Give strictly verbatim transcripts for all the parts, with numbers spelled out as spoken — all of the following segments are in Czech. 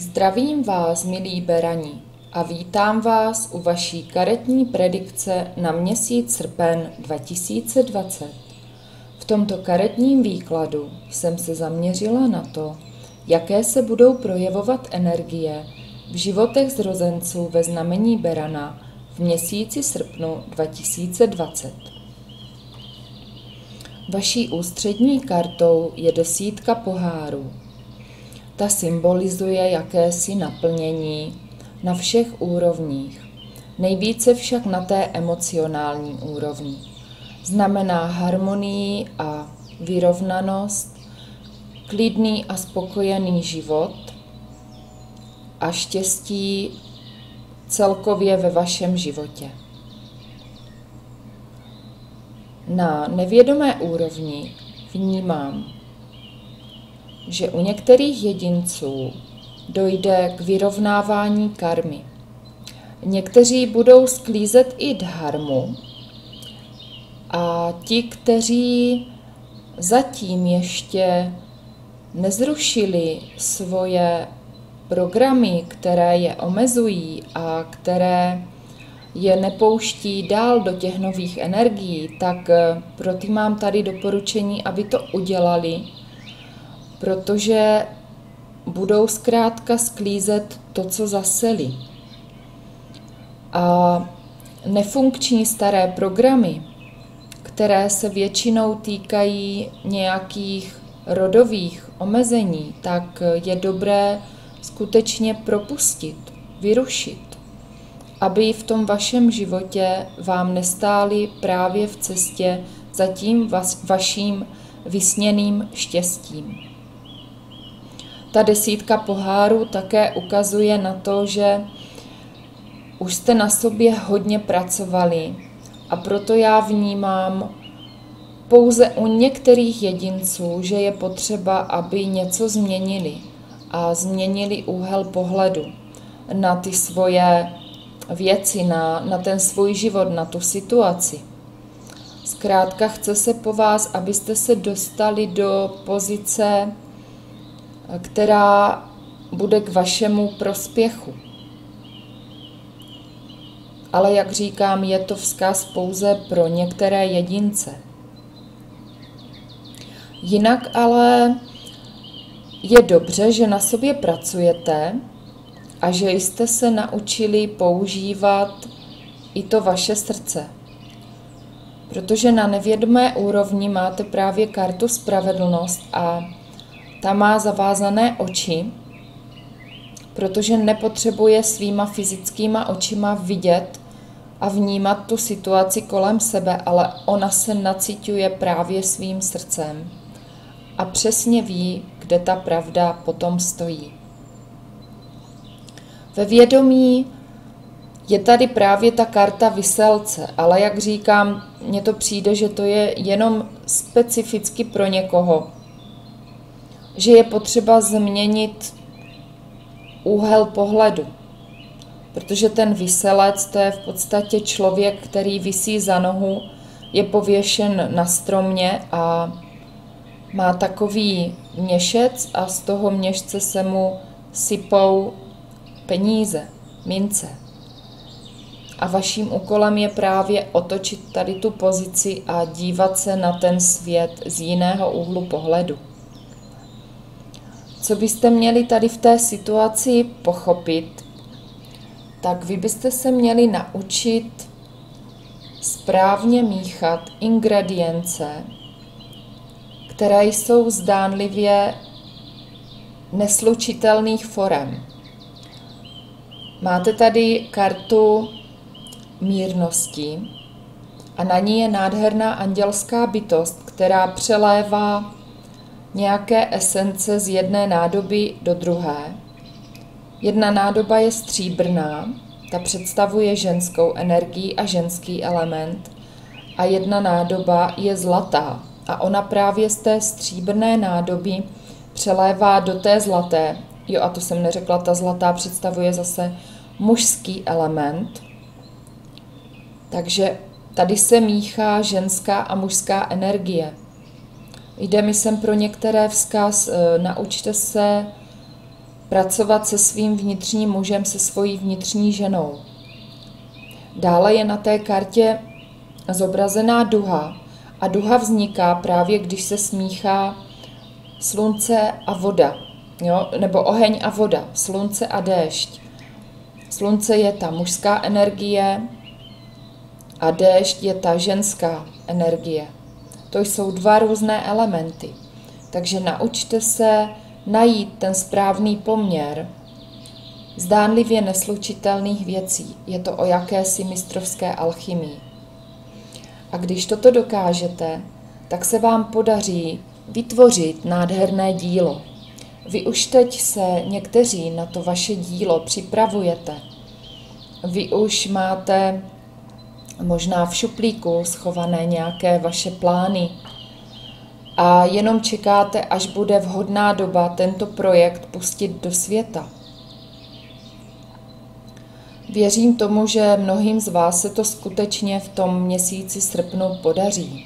Zdravím vás, milí berani, a vítám vás u vaší karetní predikce na měsíc srpen dva tisíce dvacet. V tomto karetním výkladu jsem se zaměřila na to, jaké se budou projevovat energie v životech zrozenců ve znamení berana v měsíci srpnu dva tisíce dvacet. Vaší ústřední kartou je desítka pohárů. Ta symbolizuje jakési naplnění na všech úrovních, nejvíce však na té emocionální úrovni. Znamená harmonii a vyrovnanost, klidný a spokojený život a štěstí celkově ve vašem životě. Na nevědomé úrovni vnímám, že u některých jedinců dojde k vyrovnávání karmy. Někteří budou sklízet i dharmu a ti, kteří zatím ještě nezrušili svoje programy, které je omezují a které je nepouští dál do těch nových energií, tak pro ty mám tady doporučení, aby to udělali, protože budou zkrátka sklízet to, co zaseli. A nefunkční staré programy, které se většinou týkají nějakých rodových omezení, tak je dobré skutečně propustit, vyrušit, aby v tom vašem životě vám nestály právě v cestě za tím vaším vysněným štěstím. Ta desítka pohárů také ukazuje na to, že už jste na sobě hodně pracovali a proto já vnímám pouze u některých jedinců, že je potřeba, aby něco změnili a změnili úhel pohledu na ty svoje věci, na, na ten svůj život, na tu situaci. Zkrátka chce se po vás, abyste se dostali do pozice, která bude k vašemu prospěchu. Ale jak říkám, je to vzkaz pouze pro některé jedince. Jinak ale je dobře, že na sobě pracujete a že jste se naučili používat i to vaše srdce. Protože na nevědomé úrovni máte právě kartu spravedlnost a ta má zavázané oči, protože nepotřebuje svýma fyzickýma očima vidět a vnímat tu situaci kolem sebe, ale ona se naciťuje právě svým srdcem a přesně ví, kde ta pravda potom stojí. Ve vědomí je tady právě ta karta viselce, ale jak říkám, mně to přijde, že to je jenom specificky pro někoho, že je potřeba změnit úhel pohledu, protože ten viselec, to je v podstatě člověk, který visí za nohu, je pověšen na stromě a má takový měšec a z toho měšce se mu sypou peníze, mince. A vaším úkolem je právě otočit tady tu pozici a dívat se na ten svět z jiného úhlu pohledu. Co byste měli tady v té situaci pochopit, tak vy byste se měli naučit správně míchat ingredience, které jsou zdánlivě neslučitelných forem. Máte tady kartu mírnosti a na ní je nádherná andělská bytost, která přelévá nějaké esence z jedné nádoby do druhé. Jedna nádoba je stříbrná, ta představuje ženskou energii a ženský element, a jedna nádoba je zlatá a ona právě z té stříbrné nádoby přelévá do té zlaté. Jo, a to jsem neřekla, ta zlatá představuje zase mužský element. Takže tady se míchá ženská a mužská energie. Jde mi sem pro některé vzkaz, naučte se pracovat se svým vnitřním mužem, se svojí vnitřní ženou. Dále je na té kartě zobrazená duha a duha vzniká právě, když se smíchá slunce a voda, jo? Nebo oheň a voda, slunce a déšť. Slunce je ta mužská energie a déšť je ta ženská energie. To jsou dva různé elementy. Takže naučte se najít ten správný poměr zdánlivě neslučitelných věcí. Je to o jakési mistrovské alchymii. A když toto dokážete, tak se vám podaří vytvořit nádherné dílo. Vy už teď se někteří na to vaše dílo připravujete. Vy už máte možná v šuplíku schované nějaké vaše plány a jenom čekáte, až bude vhodná doba tento projekt pustit do světa. Věřím tomu, že mnohým z vás se to skutečně v tom měsíci srpnu podaří.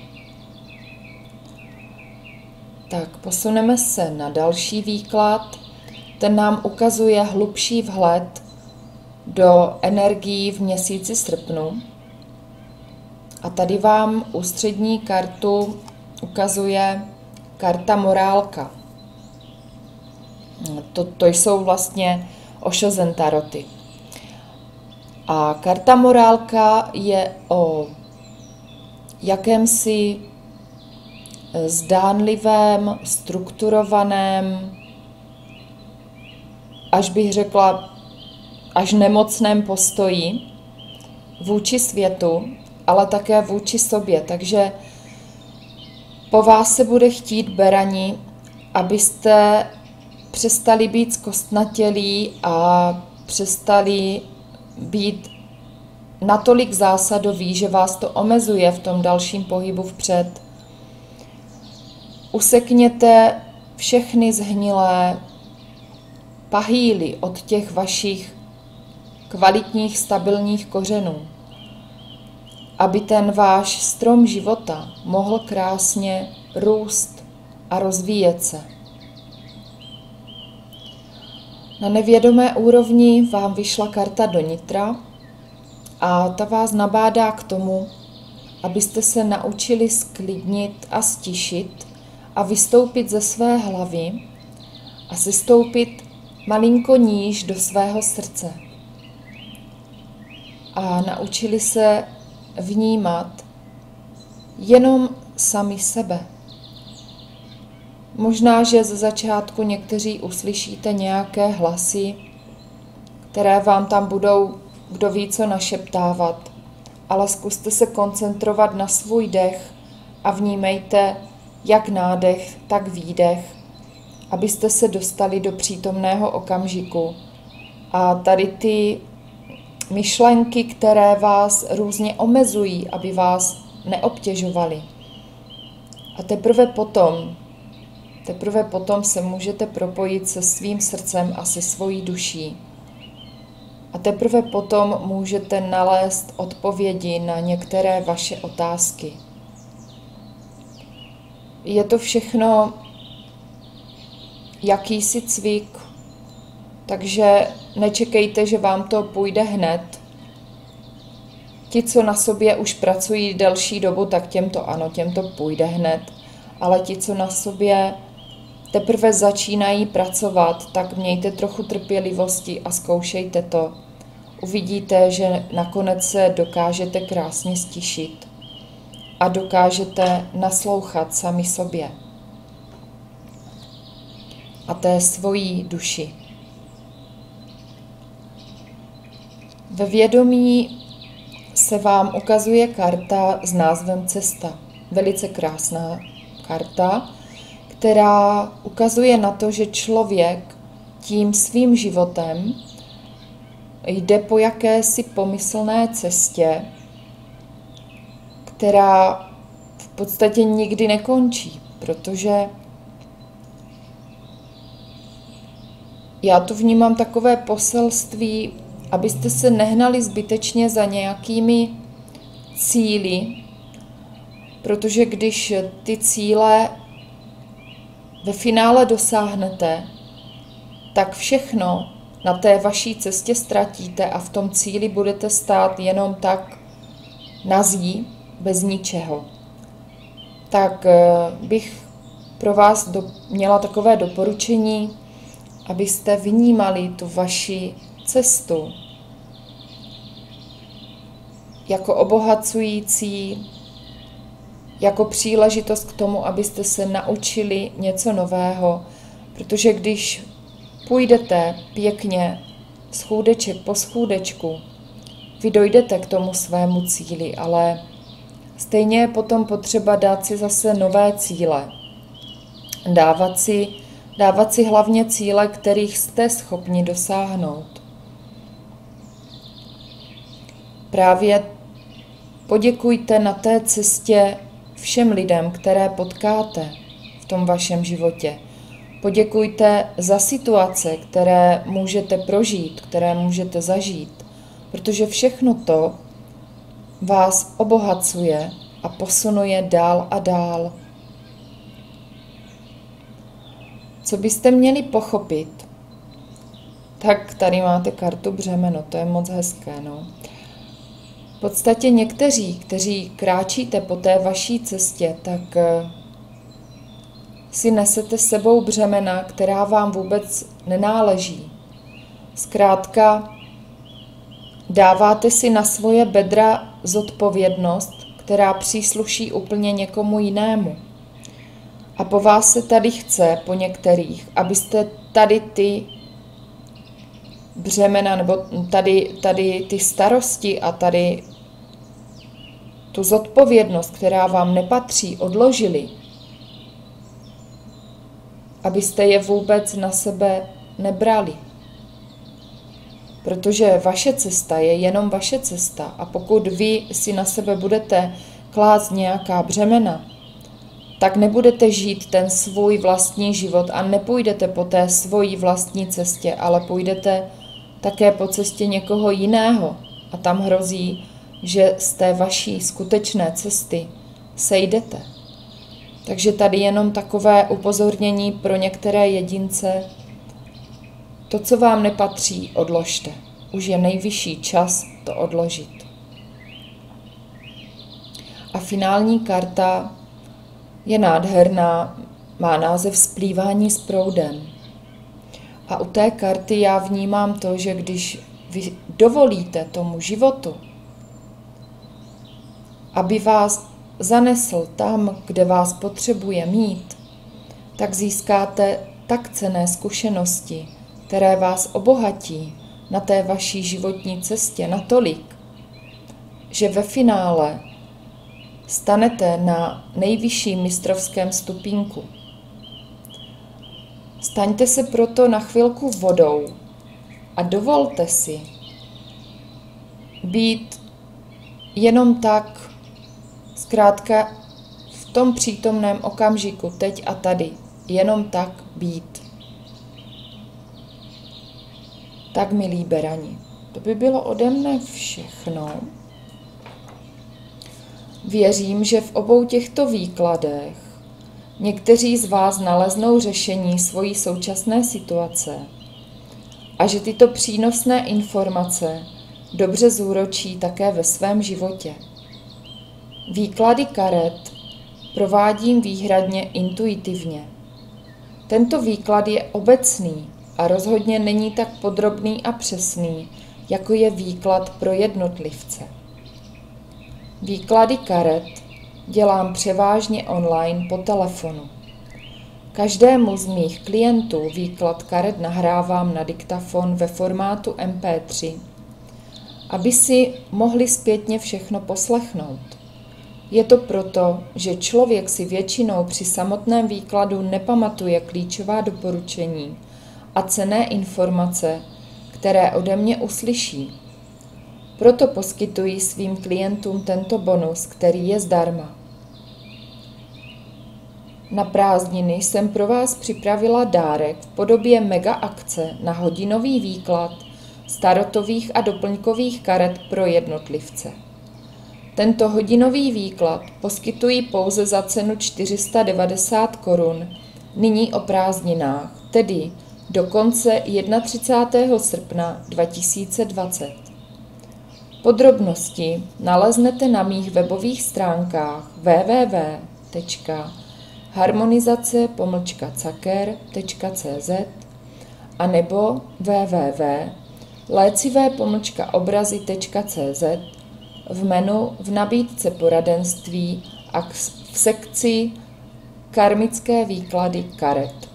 Tak posuneme se na další výklad. Ten nám ukazuje hlubší vhled do energií v měsíci srpnu. A tady vám ústřední kartu ukazuje karta morálka. To, to jsou vlastně Oshozen taroty. A karta morálka je o jakémsi zdánlivém, strukturovaném, až bych řekla, až nemocném postoji vůči světu, ale také vůči sobě. Takže po vás se bude chtít, berani, abyste přestali být zkostnatělí a přestali být natolik zásadoví, že vás to omezuje v tom dalším pohybu vpřed. Usekněte všechny zhnilé pahýly od těch vašich kvalitních, stabilních kořenů, aby ten váš strom života mohl krásně růst a rozvíjet se. Na nevědomé úrovni vám vyšla karta do nitra a ta vás nabádá k tomu, abyste se naučili sklidnit a stišit a vystoupit ze své hlavy a sestoupit malinko níž do svého srdce. A naučili se vnímat jenom sami sebe. Možná, že ze začátku někteří uslyšíte nějaké hlasy, které vám tam budou kdo ví co našeptávat, ale zkuste se koncentrovat na svůj dech a vnímejte jak nádech, tak výdech, abyste se dostali do přítomného okamžiku. A tady ty myšlenky, které vás různě omezují, aby vás neobtěžovaly. A teprve potom, teprve potom se můžete propojit se svým srdcem a se svojí duší. A teprve potom můžete nalézt odpovědi na některé vaše otázky. Je to všechno jakýsi cvik, takže nečekejte, že vám to půjde hned. Ti, co na sobě už pracují delší dobu, tak těm to ano, těm to půjde hned. Ale ti, co na sobě teprve začínají pracovat, tak mějte trochu trpělivosti a zkoušejte to. Uvidíte, že nakonec se dokážete krásně stišit a dokážete naslouchat sami sobě a té svojí duši. Ve vědomí se vám ukazuje karta s názvem Cesta. Velice krásná karta, která ukazuje na to, že člověk tím svým životem jde po jakési pomyslné cestě, která v podstatě nikdy nekončí, protože já tu vnímám takové poselství, abyste se nehnali zbytečně za nějakými cíli, protože když ty cíle ve finále dosáhnete, tak všechno na té vaší cestě ztratíte a v tom cíli budete stát jenom tak nazí, bez ničeho. Tak bych pro vás do, měla takové doporučení, abyste vnímali tu vaši cestu jako obohacující, jako příležitost k tomu, abyste se naučili něco nového, protože když půjdete pěkně schůdeček po schůdečku, vy dojdete k tomu svému cíli, ale stejně je potom potřeba dát si zase nové cíle. Dávat si, dávat si hlavně cíle, kterých jste schopni dosáhnout. Právě poděkujte na té cestě všem lidem, které potkáte v tom vašem životě. Poděkujte za situace, které můžete prožít, které můžete zažít, protože všechno to vás obohacuje a posunuje dál a dál. Co byste měli pochopit? Tak tady máte kartu břemeno, to je moc hezké, no. V podstatě někteří, kteří kráčíte po té vaší cestě, tak si nesete s sebou břemena, která vám vůbec nenáleží. Zkrátka dáváte si na svoje bedra zodpovědnost, která přísluší úplně někomu jinému. A po vás se tady chce, po některých, abyste tady ty břemena, nebo tady, tady ty starosti a tady tu zodpovědnost, která vám nepatří, odložili, abyste je vůbec na sebe nebrali. Protože vaše cesta je jenom vaše cesta a pokud vy si na sebe budete klást nějaká břemena, tak nebudete žít ten svůj vlastní život a nepůjdete po té svojí vlastní cestě, ale půjdete také po cestě někoho jiného a tam hrozí, že z té vaší skutečné cesty sejdete. Takže tady jenom takové upozornění pro některé jedince. To, co vám nepatří, odložte. Už je nejvyšší čas to odložit. A finální karta je nádherná, má název Splývání s proudem. A u té karty já vnímám to, že když vy dovolíte tomu životu, aby vás zanesl tam, kde vás potřebuje mít, tak získáte tak cenné zkušenosti, které vás obohatí na té vaší životní cestě natolik, že ve finále stanete na nejvyšším mistrovském stupínku. Staňte se proto na chvilku vodou a dovolte si být jenom tak, zkrátka v tom přítomném okamžiku, teď a tady, jenom tak být. Tak, milí berani, to by bylo ode mne všechno. Věřím, že v obou těchto výkladech někteří z vás naleznou řešení svojí současné situace a že tyto přínosné informace dobře zúročí také ve svém životě. Výklady karet provádím výhradně intuitivně. Tento výklad je obecný a rozhodně není tak podrobný a přesný, jako je výklad pro jednotlivce. Výklady karet dělám převážně online po telefonu. Každému z mých klientů výklad karet nahrávám na diktafon ve formátu em pé tři, aby si mohli zpětně všechno poslechnout. Je to proto, že člověk si většinou při samotném výkladu nepamatuje klíčová doporučení a cenné informace, které ode mě uslyší. Proto poskytuji svým klientům tento bonus, který je zdarma. Na prázdniny jsem pro vás připravila dárek v podobě mega akce na hodinový výklad starotových a doplňkových karet pro jednotlivce. Tento hodinový výklad poskytuji pouze za cenu čtyři sta devadesát korun, nyní o prázdninách, tedy do konce třicátého prvního srpna dva tisíce dvacet. Podrobnosti naleznete na mých webových stránkách w w w tečka harmonizace pomlčka caker tečka c z a nebo w w w tečka lécivé pomlčka obrazy tečka c z v menu v nabídce poradenství a v sekci karmické výklady karet.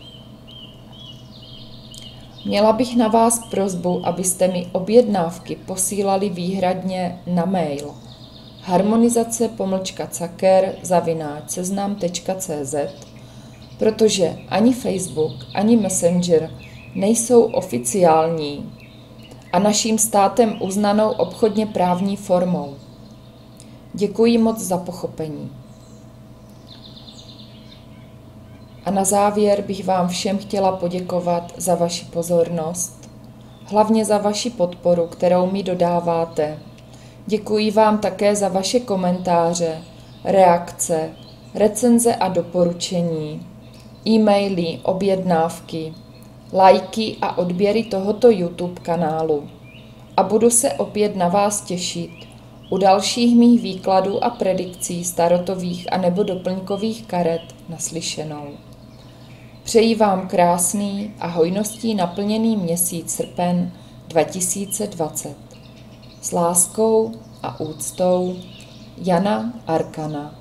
Měla bych na vás prosbu, abyste mi objednávky posílali výhradně na mail harmonizace pomlčka caker zavináč seznam tečka c z, protože ani Facebook, ani Messenger nejsou oficiální a naším státem uznanou obchodně právní formou. Děkuji moc za pochopení. A na závěr bych vám všem chtěla poděkovat za vaši pozornost, hlavně za vaši podporu, kterou mi dodáváte. Děkuji vám také za vaše komentáře, reakce, recenze a doporučení, e-maily, objednávky, lajky a odběry tohoto YouTube kanálu. A budu se opět na vás těšit u dalších mých výkladů a predikcí starotových a nebo doplňkových karet naslyšenou. Přeji vám krásný a hojností naplněný měsíc srpen dva tisíce dvacet. S láskou a úctou Jana Arkana.